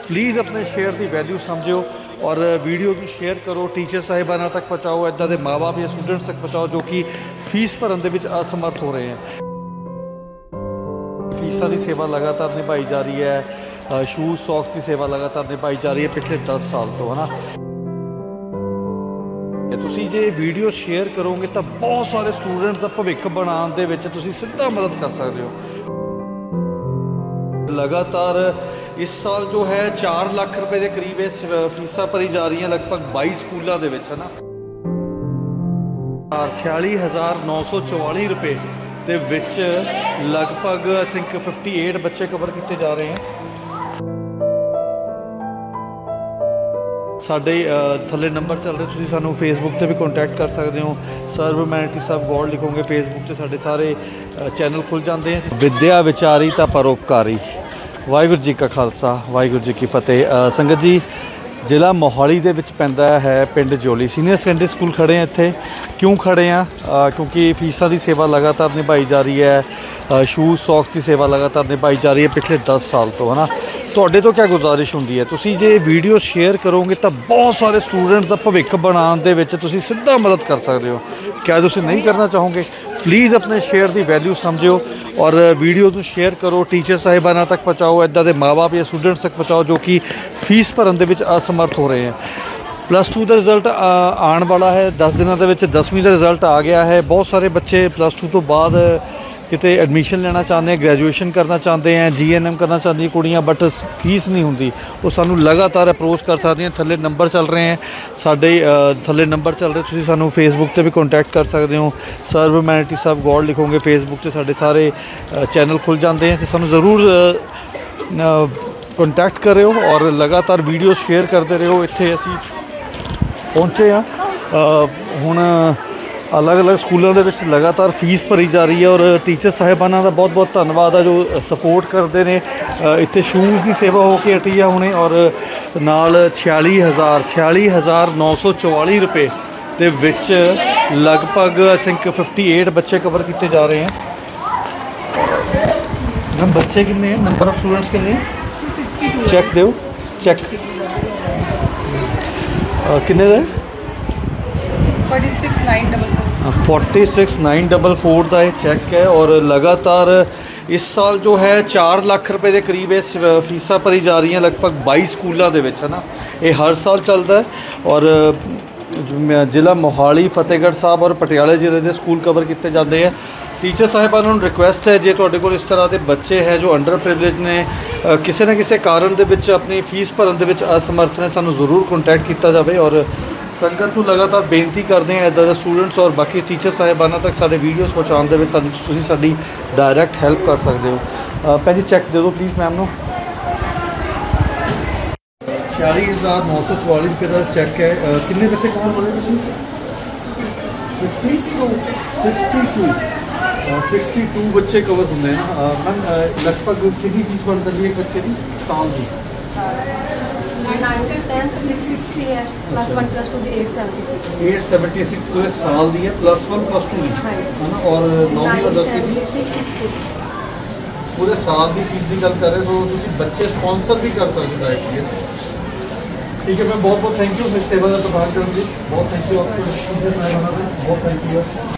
Please अपने share की value समझो और वीडियो की शेयर करो, टीचर साहिबाना तक पहुँचाओ, इदा के माँ बाप या स्टूडेंट्स तक पहुँचाओ जो कि फीस भरन दे विच असमर्थ हो रहे हैं। फीसा की सेवा लगातार निभाई जा रही है, शूज़ सॉक्स की सेवा लगातार निभाई जा रही है पिछले 10 साल तो, है ना। तुसी जे वीडियो शेयर करोगे तो बहुत सारे स्टूडेंट्स का भविख बनाने दे विच तुसी सीधा मदद कर सकते हो। लगातार इस साल जो है 4 लाख रुपए के करीब फीसा भरी जा रही हैं लगभग 22 स्कूलों के विच, है ना। 46,944 रुपए के विच लगभग आई थिंक 58 बच्चे कवर किए जा रहे हैं। साढ़े थले नंबर चल रहे, तुसीं सानू फेसबुक पर भी कॉन्टैक्ट कर सकते हो। सर्व मैनिटी साहब गॉड लिखोगे फेसबुक पर साढ़े सारे चैनल खुल जाते हैं। विद्या विचारी तो परोपकारी। वाहिगुरू जी का खालसा वाहिगुरू जी की फतेह। संगत जी, जिला मोहाली दे विच पैंदा है पिंड जोली। सीनियर सैकेंडरी स्कूल खड़े हैं इत्थे। क्यों खड़े हैं? क्योंकि फीसा की सेवा लगातार निभाई जा रही है, शूज़ सॉक्स की सेवा लगातार निभाई जा रही है पिछले 10 साल तो, है ना। तुहाडे तो क्या गुजारिश होंदी है, तुसी जे वीडियो शेयर करोगे तो बहुत सारे स्टूडेंट्स का भविख बनाने दे विच तुसी सीधा मदद कर सकते हो। क्या तुसी नहीं करना चाहोगे? प्लीज़ अपने शेयर की वैल्यू समझो और वीडियो को शेयर करो, टीचर साहिबाना तक पहुँचाओ, इदा के माँ बाप या स्टूडेंट्स तक पहुँचाओ जो कि फीस भरन दे विच असमर्थ हो रहे हैं। +2 का रिजल्ट आने वाला है 10 दिनों के विच। 10वीं का रिजल्ट आ गया है। बहुत सारे बच्चे +2 तो बाद किते एडमिशन लेना चाहते हैं, ग्रैजुएशन करना चाहते हैं, GNM करना चाहती हैं कुड़ियाँ, बट फीस नहीं होंगी। वो सानू लगातार अप्रोच कर सकती हैं। थले नंबर चल रहे हैं साढ़े, थले नंबर चल रहे, तुसीं सानू फेसबुक पर भी कॉन्टैक्ट कर सकते हो। सर्व मैनिटी साहब गॉड लिखोगे फेसबुक पर साढ़े सारे चैनल खुल जाते हैं। तो सानू ज़रूर कॉन्टैक्ट करो और लगातार वीडियो शेयर करते रहो। इत्थे असीं पहुँचे हुण अलग अलग स्कूलों के लगातार फीस भरी जा रही है और टीचर साहिबाना का बहुत बहुत धन्यवाद है जो सपोर्ट करते हैं। इत्थे शूज़ की सेवा होके हटी है हुणे और नाल 46,944 रुपए के विच लगभग आई थिंक 58 बच्चे कवर किए जा रहे हैं। मैम बच्चे कितने हैं, नंबर ऑफ स्टूडेंट्स कितने हैं? चेक दो, चेक कितने का? 46,944 का ये चेक है और लगातार इस साल जो है 4 लाख रुपए के करीब फीसा भरी जा रही हैं लगभग 22 स्कूलों के विच, है ना। ये हर साल चलता है और जिला मोहाली, फतेहगढ़ साहब और पटियाले जिले के स्कूल कवर किए जाते हैं। टीचर साहिबानों को रिक्वेस्ट है जे तुहाडे कोल इस तरह के बच्चे हैं जो अंडर प्रिविलेज ने, किसी न किसी कारण दे विच अपनी फीस भरन दे विच असमर्थ ने, सानू जरूर कॉन्टैक्ट किया जाए। और संगत को लगातार बेनती करते हैं इदा के स्टूडेंट्स और बाकी टीचर साहिबाना तक सारे वीडियोज़ पहुँचाने में तुसीं साडी डायरैक्ट हैल्प कर सकते हो। भैन जी चेक दे दो प्लीज़ मैम नूं। 46,944 रुपये का चेक है। कितने बच्चे कवर हो रहे हैं? 62 बच्चे कवर होंगे ना मैम। लगभग कितनी फीस बन रही है एक बच्चे की साल की? 660 है, +1 +2 की 876 पूरे साल दी है, +1 +2 की, है ना। और 9वीं और 10वीं की 660 पूरे साल की फीस की गल कर रहे हो। तो बच्चे स्पॉन्सर भी कर सकते हैं। ठीक है मैम, बहुत बहुत थैंक यू इस सेवा का प्रदान करने। बहुत थैंक यू आपको, बहुत थैंक यू।